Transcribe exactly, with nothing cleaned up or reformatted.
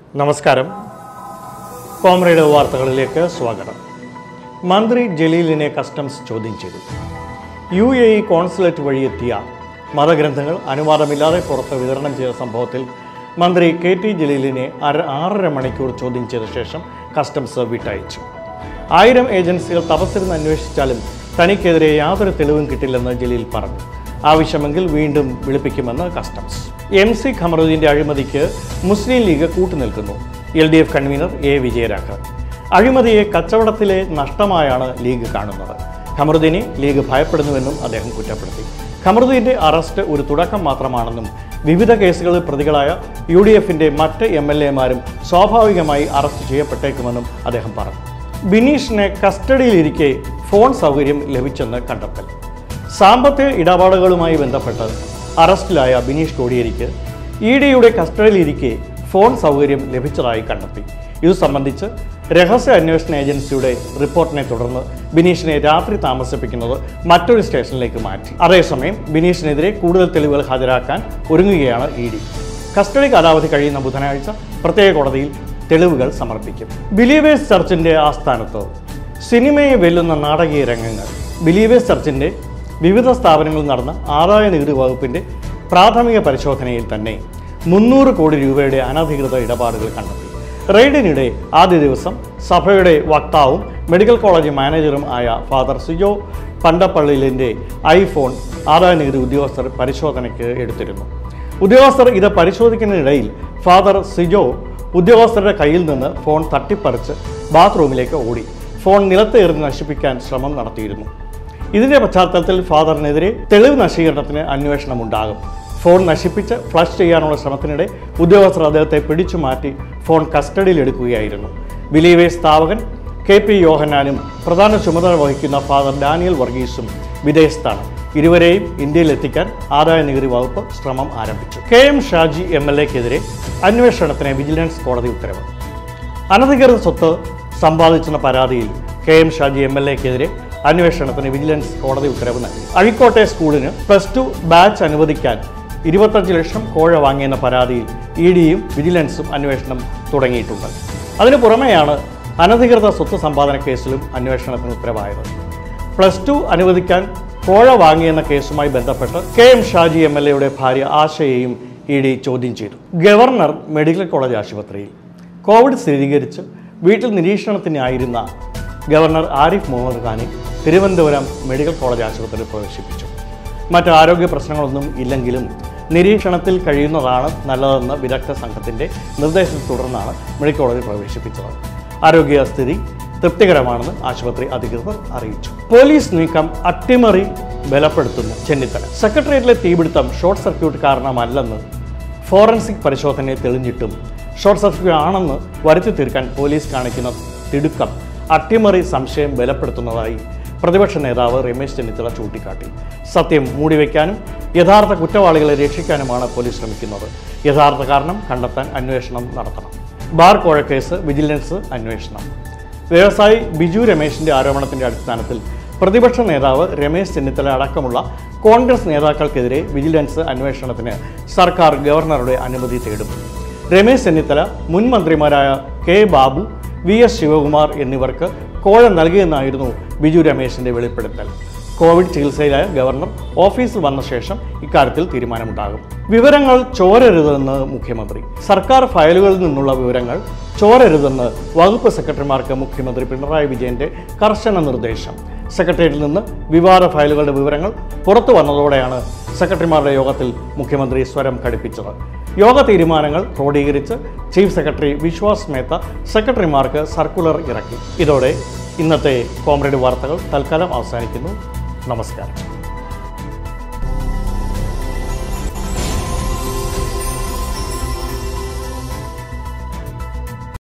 നമസ്കാരം. കോമ്രേഡ് വാർത്തകളിലേക്ക് സ്വാഗതം. മന്ത്രി ജലീലിനെ കസ്റ്റംസ് ചോദ്യം ചെയ്തു. യു എ ഇ കോൺസുലേറ്റ് വഴിയെത്തിയ മതഗ്രന്ഥങ്ങൾ അനുവാദമില്ലാതെ പുറത്ത് വിതരണം ചെയ്ത സംഭവത്തിൽ മന്ത്രി കെ ടി ജലീലിനെ അര ആറര മണിക്കൂർ ചോദ്യം ചെയ്ത ശേഷം കസ്റ്റംസ് വിട്ടയച്ചു. ആയിരം ഏജൻസികൾ തപസ്സിരുന്ന് അന്വേഷിച്ചാലും തനിക്കെതിരെ യാതൊരു തെളിവും കിട്ടില്ലെന്ന് ജലീൽ പറഞ്ഞു. ആവശ്യമെങ്കിൽ വീണ്ടും വിളിപ്പിക്കുമെന്ന് കസ്റ്റംസ്. എം സി ഖമറുദ്ദീൻ്റെ അഴിമതിക്ക് മുസ്ലിം ലീഗ് കൂട്ടുനിൽക്കുന്നു. L D F convener A Vijayaraghavan അഴിമതിയെ കച്ചവടത്തിലെ നഷ്ടമായാണ് ലീഗ് കാണുന്നത്. ഖമറുദ്ദീനെ ലീഗ് ഭയപ്പെടുന്നുവെന്നും അദ്ദേഹം കുറ്റപ്പെടുത്തി. ഖമറുദ്ദീൻ്റെ അറസ്റ്റ് ഒരു തുടക്കം മാത്രമാണെന്നും വിവിധ കേസുകളിൽ പ്രതികളായ യു ഡി എഫിൻ്റെ മറ്റ് എം എൽ എമാരും സ്വാഭാവികമായി അറസ്റ്റ് ചെയ്യപ്പെട്ടേക്കുമെന്നും അദ്ദേഹം പറഞ്ഞു. ബിനീഷിനെ കസ്റ്റഡിയിലിരിക്കെ ഫോൺ സൗകര്യം ലഭിച്ചെന്ന് കണ്ടെത്തൽ. സാമ്പത്തിക ഇടപാടുകളുമായി ബന്ധപ്പെട്ട് അറസ്റ്റിലായ ബിനീഷ് കോടിയേരിക്ക് ഇ ഡിയുടെ കസ്റ്റഡിയിലിരിക്കെ ഫോൺ സൗകര്യം ലഭിച്ചതായി കണ്ടെത്തി. ഇതു സംബന്ധിച്ച് രഹസ്യ അന്വേഷണ ഏജൻസിയുടെ റിപ്പോർട്ടിനെ തുടർന്ന് ബിനീഷിനെ രാത്രി താമസിപ്പിക്കുന്നത് മറ്റൊരു സ്റ്റേഷനിലേക്ക് മാറ്റി. അതേസമയം ബിനീഷിനെതിരെ കൂടുതൽ തെളിവുകൾ ഹാജരാക്കാൻ ഒരുങ്ങുകയാണ് ഇ ഡി. കസ്റ്റഡി കാലാവധി കഴിയുന്ന ബുധനാഴ്ച പ്രത്യേക കോടതിയിൽ തെളിവുകൾ സമർപ്പിക്കും. ബിലീവേഴ്സ് ചർച്ചിൻ്റെ ആസ്ഥാനത്ത് സിനിമയെ വെല്ലുന്ന നാടകീയ രംഗങ്ങൾ. ബിലീവേഴ്സ് ചർച്ചിൻ്റെ വിവിധ സ്ഥാപനങ്ങളിൽ നടന്ന ആദായ നികുതി വകുപ്പിൻ്റെ പ്രാഥമിക പരിശോധനയിൽ തന്നെ മുന്നൂറ് കോടി രൂപയുടെ അനധികൃത ഇടപാടുകൾ കണ്ടെത്തി. റെയ്ഡിനിടെ ആദ്യ ദിവസം സഭയുടെ വക്താവും മെഡിക്കൽ കോളേജ് മാനേജറും ആയ ഫാദർ സിജോ പണ്ടപ്പള്ളിലിൻ്റെ ഐഫോൺ ആദായ നികുതി ഉദ്യോഗസ്ഥർ പരിശോധനയ്ക്ക് എടുത്തിരുന്നു. ഉദ്യോഗസ്ഥർ ഇത് പരിശോധിക്കുന്നതിനിടയിൽ ഫാദർ സിജോ ഉദ്യോഗസ്ഥരുടെ കയ്യിൽ നിന്ന് ഫോൺ തട്ടിപ്പറിച്ച് ബാത്റൂമിലേക്ക് ഓടി. ഫോൺ നിലത്ത് എറിഞ്ഞ് നശിപ്പിക്കാൻ ശ്രമം നടത്തിയിരുന്നു. ഇതിന്റെ പശ്ചാത്തലത്തിൽ ഫാദറിനെതിരെ തെളിവ് നശീകരണത്തിന് അന്വേഷണമുണ്ടാകും. ഫോൺ നശിപ്പിച്ച് ഫ്ലഷ് ചെയ്യാനുള്ള ശ്രമത്തിനിടെ ഉദ്യോഗസ്ഥർ അദ്ദേഹത്തെ പിടിച്ചു മാറ്റി ഫോൺ കസ്റ്റഡിയിലെടുക്കുകയായിരുന്നു. ബിലീവേഴ്സ് സ്ഥാപകൻ കെ പി യോഹന്നാനും പ്രധാന ചുമതല വഹിക്കുന്ന ഫാദർ ഡാനിയൽ വർഗീസും വിദേശത്താണ്. ഇരുവരെയും ഇന്ത്യയിലെത്തിക്കാൻ ആദായ നികുതി വകുപ്പ് ശ്രമം ആരംഭിച്ചു. K M Shaji M L എക്കെതിരെ അന്വേഷണത്തിന് വിജിലൻസ് കോടതി ഉത്തരവ്. അനധികൃത സ്വത്ത് സമ്പാദിച്ചെന്ന പരാതിയിൽ K M Shaji M L എക്കെതിരെ അന്വേഷണത്തിന് വിജിലൻസ് കോടതി ഉത്തരവ് നൽകി. അഴീക്കോട്ടെ സ്കൂളിന് പ്ലസ് ടു ബാച്ച് അനുവദിക്കാൻ ഇരുപത്തഞ്ച് ലക്ഷം കോഴ വാങ്ങിയെന്ന പരാതിയിൽ ഇ ഡിയും വിജിലൻസും അന്വേഷണം തുടങ്ങിയിട്ടുണ്ട്. അതിനു പുറമെയാണ് അനധികൃത സ്വത്ത് സമ്പാദന കേസിലും അന്വേഷണത്തിന് ഉത്തരവായത്. പ്ലസ് ടു അനുവദിക്കാൻ കോഴ വാങ്ങിയെന്ന കേസുമായി ബന്ധപ്പെട്ട് K M Shaji M L എയുടെ ഭാര്യ ആശയെയും ഇ ഡി ചോദ്യം ചെയ്തു. ഗവർണർ മെഡിക്കൽ കോളേജ് ആശുപത്രിയിൽ കോവിഡ് സ്ഥിരീകരിച്ച് വീട്ടിൽ നിരീക്ഷണത്തിനായിരുന്ന ഗവർണർ ആരിഫ് മുഹമ്മദ് ഖാനെ തിരുവനന്തപുരം മെഡിക്കൽ കോളേജ് ആശുപത്രിയിൽ പ്രവേശിപ്പിച്ചു. മറ്റ് ആരോഗ്യ പ്രശ്നങ്ങളൊന്നും ഇല്ലെങ്കിലും നിരീക്ഷണത്തിൽ കഴിയുന്നതാണ് നല്ലതെന്ന് വിദഗ്ധ സംഘത്തിൻ്റെ നിർദ്ദേശത്തെ തുടർന്നാണ് മെഡിക്കൽ കോളേജിൽ പ്രവേശിപ്പിച്ചത്. ആരോഗ്യസ്ഥിതി തൃപ്തികരമാണെന്ന് ആശുപത്രി അധികൃതർ അറിയിച്ചു. പോലീസ് നീക്കം അട്ടിമറി ബലപ്പെടുത്തുന്നു ചെന്നിത്തല. സെക്രട്ടേറിയറ്റിലെ തീപിടുത്തം ഷോർട്ട് സർക്യൂട്ട് കാരണമല്ലെന്ന് ഫോറൻസിക് പരിശോധനയിൽ തെളിഞ്ഞിട്ടും ഷോർട്ട് സർക്യൂട്ട് ആണെന്ന് വരുത്തി തീർക്കാൻ പോലീസ് കാണിക്കുന്ന തിടുക്കം അട്ടിമറി സംശയം ബലപ്പെടുത്തുന്നതായി പ്രതിപക്ഷ നേതാവ് രമേശ് ചെന്നിത്തല ചൂണ്ടിക്കാട്ടി. സത്യം മൂടിവെക്കാനും യഥാർത്ഥ കുറ്റവാളികളെ രക്ഷിക്കാനുമാണ് പോലീസ് ശ്രമിക്കുന്നത്. യഥാർത്ഥ കാരണം കണ്ടെത്താൻ അന്വേഷണം നടത്തണം. ബാർ കോഴക്കേസ് വിജിലൻസ് അന്വേഷണം. വ്യവസായി ബിജു രമേശിൻ്റെ ആരോപണത്തിൻ്റെ അടിസ്ഥാനത്തിൽ പ്രതിപക്ഷ നേതാവ് രമേശ് ചെന്നിത്തല അടക്കമുള്ള കോൺഗ്രസ് നേതാക്കൾക്കെതിരെ വിജിലൻസ് അന്വേഷണത്തിന് സർക്കാർ ഗവർണറുടെ അനുമതി തേടും. രമേശ് ചെന്നിത്തല മുൻ മന്ത്രിമാരായ K Babu, V S Sivakumar എന്നിവർക്ക് കോഴ നൽകിയെന്നായിരുന്നു ബിജു രമേശിൻ്റെ വെളിപ്പെടുത്തൽ. കോവിഡ് ചികിത്സയിലായ ഗവർണർ ഓഫീസിൽ വന്ന ശേഷം ഇക്കാര്യത്തിൽ തീരുമാനമുണ്ടാകും. വിവരങ്ങൾ ചോരരുതെന്ന് മുഖ്യമന്ത്രി. സർക്കാർ ഫയലുകളിൽ നിന്നുള്ള വിവരങ്ങൾ ചോരരുതെന്ന് വകുപ്പ് സെക്രട്ടറിമാർക്ക് മുഖ്യമന്ത്രി പിണറായി വിജയന്റെ കർശന നിർദ്ദേശം. സെക്രട്ടേറിയറ്റിൽ നിന്ന് വിവാദ ഫയലുകളുടെ വിവരങ്ങൾ പുറത്തു വന്നതോടെയാണ് സെക്രട്ടറിമാരുടെ യോഗത്തിൽ മുഖ്യമന്ത്രി സ്വരം കടുപ്പിച്ചത്. യോഗ തീരുമാനങ്ങൾ ക്രോഡീകരിച്ച് ചീഫ് സെക്രട്ടറി വിശ്വാസ് മേത്ത സെക്രട്ടറിമാർക്ക് സർക്കുലർ ഇറക്കി. ഇതോടെ ഇന്നത്തെ കോമ്രേഡ് വാർത്തകൾ തൽക്കാലം അവസാനിക്കുന്നു. നമസ്കാരം.